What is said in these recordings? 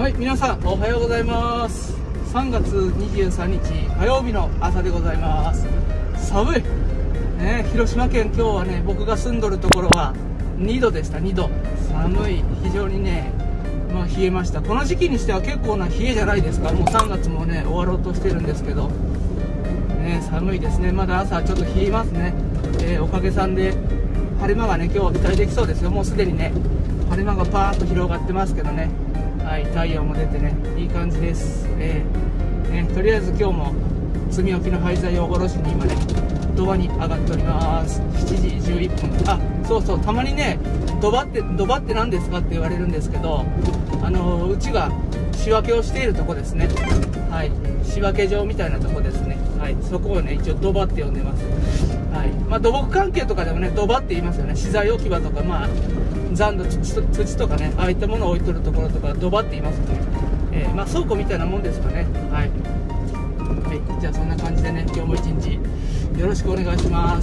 はい、皆さんおはようございます。3月23日火曜日の朝でございます。寒い、ね、広島県、今日はね、僕が住んどるところは2度でした。2度寒い、非常にね、冷えました。この時期にしては結構な冷えじゃないですか。もう3月もね終わろうとしてるんですけど、ね、寒いですね。まだ朝ちょっと冷えますね。おかげさんで晴れ間がね今日期待できそうですよ。もうすでにね晴れ間がパーッと広がってますけどね、はい、太陽も出てねいい感じです。とりあえず今日も積み置きの廃材を下ろしに今ねドバに上がっております。7時11分。あ、そうそう、たまにねドバって何ですかって言われるんですけど、うちが仕分けをしているとこですね。はい、仕分け場みたいなとこですね。はい、そこをね一応ドバって呼んでます。はい、土木関係とかでもねドバって言いますよね。資材置き場とか、残土、土とかね、ああいったものを置いとるところとかドバって言いますよね。倉庫みたいなもんですかね。はい、じゃあそんな感じでね今日も一日よろしくお願いします。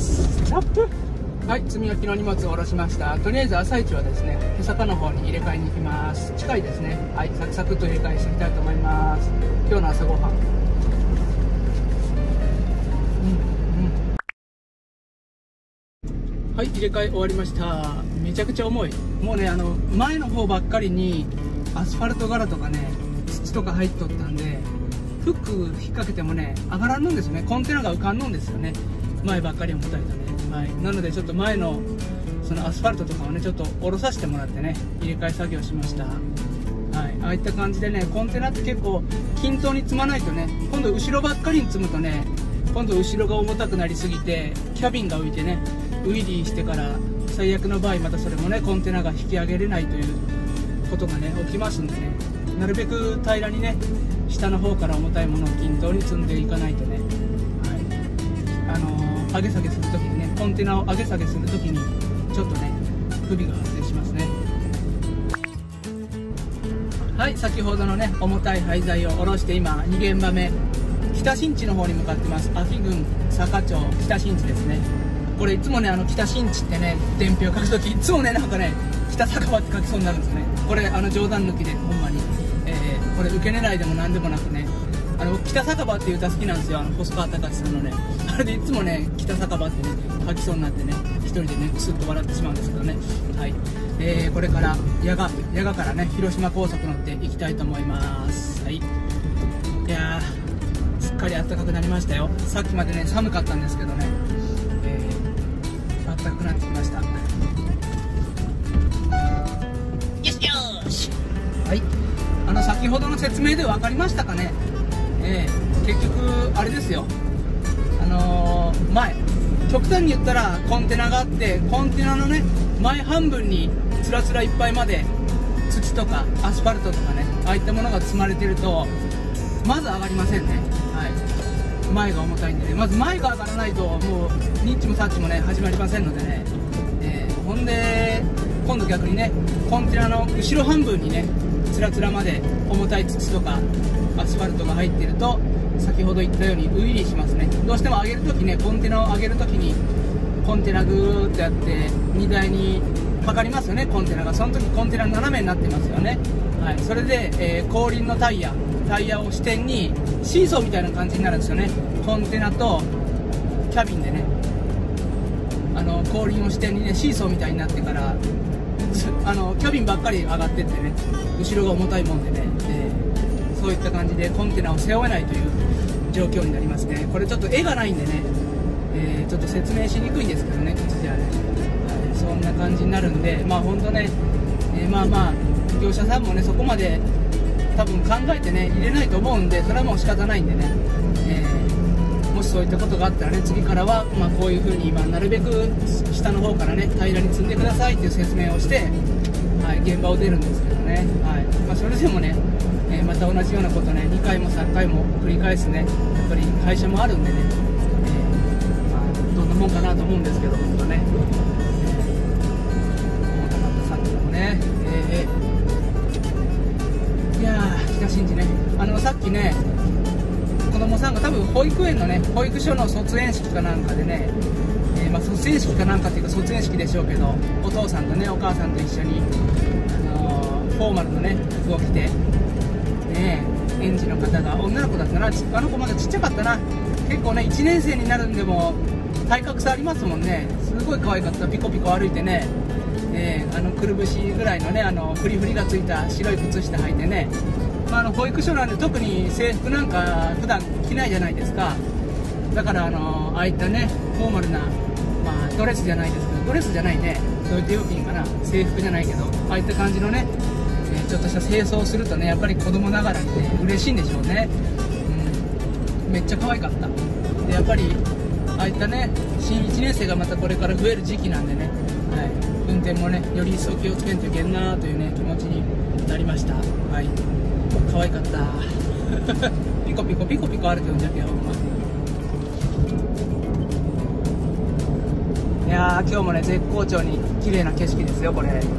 ジャンプ。はい、積み置きの荷物を下ろしました。とりあえず朝一はですね手坂の方に入れ替えに行きます。近いですね。はい、サクサクと入れ替えしていきたいと思います。今日の朝ごはん、はい、入れ替え終わりました。めちゃくちゃ重い。もうね前の方ばっかりにアスファルト柄とかね土とか入っとったんで、フック引っ掛けてもね上がらんのんですよね。コンテナが浮かんのんですよね、前ばっかり重たいとね。はい、なのでちょっと前のそのアスファルトとかをねちょっと下ろさせてもらってね入れ替え作業しました。はい、ああいった感じでねコンテナって結構均等に積まないとね、今度後ろばっかりに積むとね今度後ろが重たくなりすぎてキャビンが浮いてねウィリーしてから最悪の場合またそれもねコンテナが引き上げれないということがね起きますんでね、なるべく平らにね下の方から重たいものを均等に積んでいかないとね、はい、上げ下げするときにねコンテナを上げ下げするときにちょっとね不備が発生しますね。はい、先ほどのね重たい廃材を下ろして今2現場目北新地の方に向かってます。安芸郡坂町北新地ですね。これいつもね北新地ってね伝票書くときいつもねなんかね北酒場って書きそうになるんですね。これ冗談抜きでほんまに、これ受け狙いでもなんでもなくね北酒場っていう歌好きなんですよ。細川たかしさんのねあれでいつもね北酒場ってね書きそうになってね一人でねクスッと笑ってしまうんですけどね。はい、これから矢賀からね広島高速乗って行きたいと思います。はい、いやーすっかり暖かくなりましたよ。さっきまでね寒かったんですけどね、暖かくなってきました。よしよし。はい、先ほどの説明で分かりましたかね。結局あれですよ、前極端に言ったらコンテナがあってコンテナのね前半分につらつらいっぱいまで土とかアスファルトとかねああいったものが積まれてるとまず上がりませんね。はい、前が重たいんでね、まず前が上がらないともうニッチもサッチもね始まりませんのでね、ほんで今度逆にねコンテナの後ろ半分にねつらつらまで重たい土とかアスファルトが入っていると先ほど言ったようにウィリーしますね。どうしても上げるときねコンテナを上げるときにコンテナグーってやって荷台にかかりますよねコンテナが。その時コンテナ斜めになってますよね。はい、それで、後輪のタイヤを支点にシーソーみたいな感じになるんですよね。コンテナとキャビンでね後輪を支点にねシーソーみたいになってからキャビンばっかり上がってってね後ろが重たいもんでね、そういった感じでコンテナを背負えないという状況になりますね。これちょっと絵がないんでね、ちょっと説明しにくいんですけどね口じゃね、はい、そんな感じになるんで本当ね、業者さんもねそこまで多分考えてね入れないと思うんでそれはもう仕方ないんでね、もしそういったことがあったらね次からはこういう風に今なるべく下の方からね平らに積んでくださいっていう説明をして、はい、現場を出るんですけどね。はい、それでもね、また同じようなことね2回も3回も繰り返すねやっぱり会社もあるんでね、どんなもんかなと思うんですけど本当ね、重たかったさっきもね、いやー北新地ねさっきね子供さんが多分保育園のね保育所の卒園式かなんかでね、卒園式かなんかっていうか卒園式でしょうけどお父さんとねお母さんと一緒にフォーマルのね服を着てねえ、園児の方が女の子だったな。あの子まだちっちゃかったな。結構ね、1年生になるんでも体格差ありますもんね。すごい可愛かった。ピコピコ歩いてね、くるぶしぐらいのね、フリフリがついた白い靴下履いてね、保育所なんで特に制服なんか普段着ないじゃないですか。だからああいったねフォーマルな、ドレスじゃないですけど、ドレスじゃないね、そう言ってよくいいかな、制服じゃないけど、ああいった感じのね、ちょっとした清掃するとね、やっぱり子供ながらにね嬉しいんでしょうね。めっちゃ可愛かった。でやっぱりああいったね新1年生がまたこれから増える時期なんでね、運転もねより一層気をつけんといけんなというね気持ちになりました。可愛かったピコピコピコピコ歩くんじゃけよ、ほんま。いやー、今日もね絶好調に綺麗な景色ですよ、これ。ね、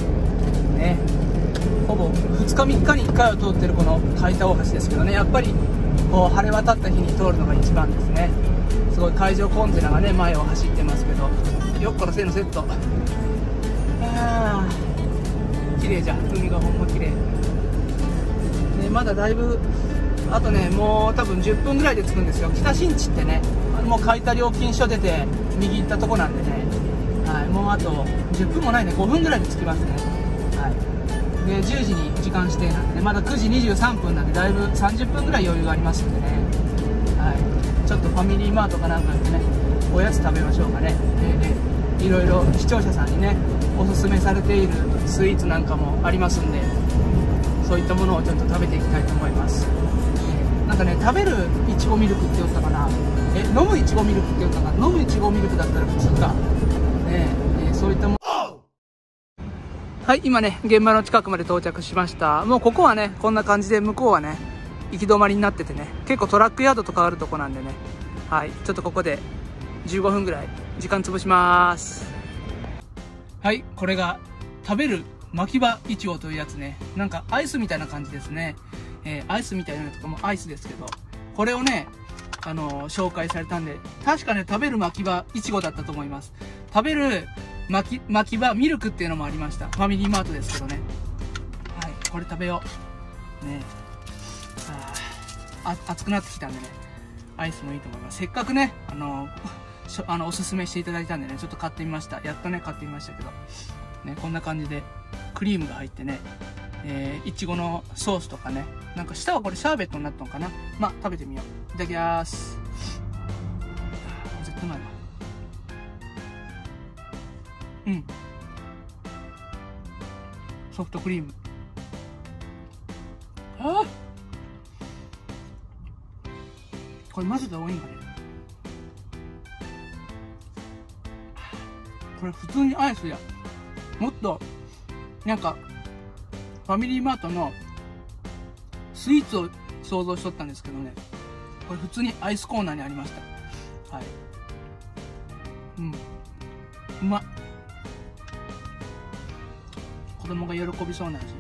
ほぼ2日3日に1回は通ってるこの海田大橋ですけどね、やっぱりこう晴れ渡った日に通るのが一番ですね。すごい海上コンテナがね前を走ってますけど、よっこらせのセット。綺麗じゃん、海がほんま綺麗。でまだだいぶあとね、もう多分10分ぐらいで着くんですよ。北新地ってね、もう海田料金所出て右行ったとこなんでね、もうあと10分もないね、5分ぐらいで着きますね。で10時に時間指定なんでね、まだ9時23分なんでだいぶ30分ぐらい余裕がありますんでね、ちょっとファミリーマートかなんかでねおやつ食べましょうかね。いろいろ視聴者さんにねおすすめされているスイーツなんかもありますんで、そういったものをちょっと食べていきたいと思います。なんかね、食べるいちごミルクって言ったかな、飲むいちごミルクって言ったかな、飲むいちごミルクだったら普通か、そういったもの。はい、今ね現場の近くまで到着しました。もうここはねこんな感じで、向こうはね行き止まりになっててね、結構トラックヤードとかあるとこなんでね、ちょっとここで15分ぐらい時間潰します。はい、これが食べる巻き場いちごというやつね。なんかアイスみたいな感じですね。アイスみたいなのとかもアイスですけど、これをね紹介されたんで、確かね食べる巻き場いちごだったと思います。食べる巻き場ミルクっていうのもありました。ファミリーマートですけどね。これ食べようね。暑くなってきたんでね、アイスもいいと思います。せっかくねおすすめしていただいたんでね、ちょっと買ってみました。やっとね買ってみましたけどね、こんな感じでクリームが入ってね、いちごのソースとかね、なんか下はこれシャーベットになったのかな。食べてみよう。いただきます。絶対うまいわ。ソフトクリーム。これ混ぜた方がいいんかね。これ普通にアイスや。もっとなんかファミリーマートのスイーツを想像しとったんですけどね、これ普通にアイスコーナーにありました。うまっ。子供が喜びそうな味。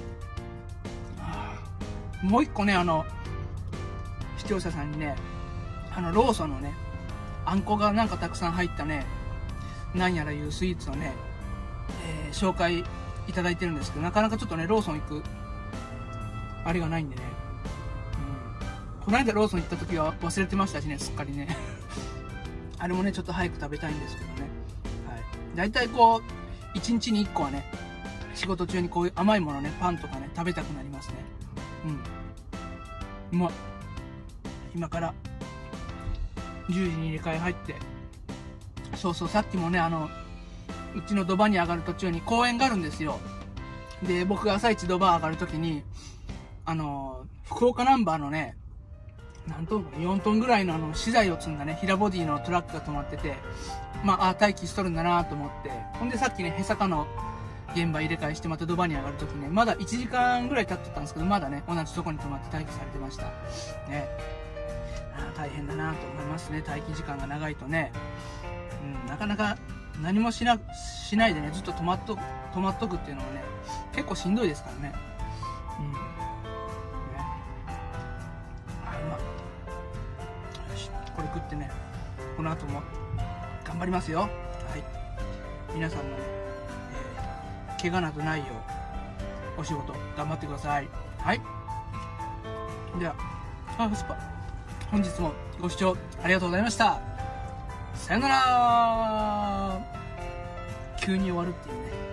もう一個ね、視聴者さんにね、ローソンのねあんこがなんかたくさん入ったね、なんやらいうスイーツをね、紹介いただいてるんですけど、なかなかちょっとねローソン行くあれがないんでね、この間ローソン行った時は忘れてましたしね、すっかりねあれもねちょっと早く食べたいんですけどね。だいたいこう1日に1個はね、仕事中にこういう甘いものね、パンとかね食べたくなりますね。うまっ。今から10時に入れ替え入って、そうさっきもねうちのドバに上がる途中に公園があるんですよ。で僕が朝一ドバ上がるときに福岡ナンバーのね何トン4トンぐらいの資材を積んだね平ボディのトラックが止まってて、待機しとるんだなと思って、ほんでさっきねへさかの現場入れ替えしてまたドバに上がるときね、まだ1時間ぐらい経ってたんですけど、まだね同じとこに止まって待機されてましたね。大変だなと思いますね、待機時間が長いとね。なかなか何もしないでねずっと止まっとくっていうのはね結構しんどいですからね。よし、これ食ってねこの後も頑張りますよ。皆さんもね、怪我などないようお仕事頑張ってください。 では、本日もご視聴ありがとうございました。さよなら。急に終わるっていうね。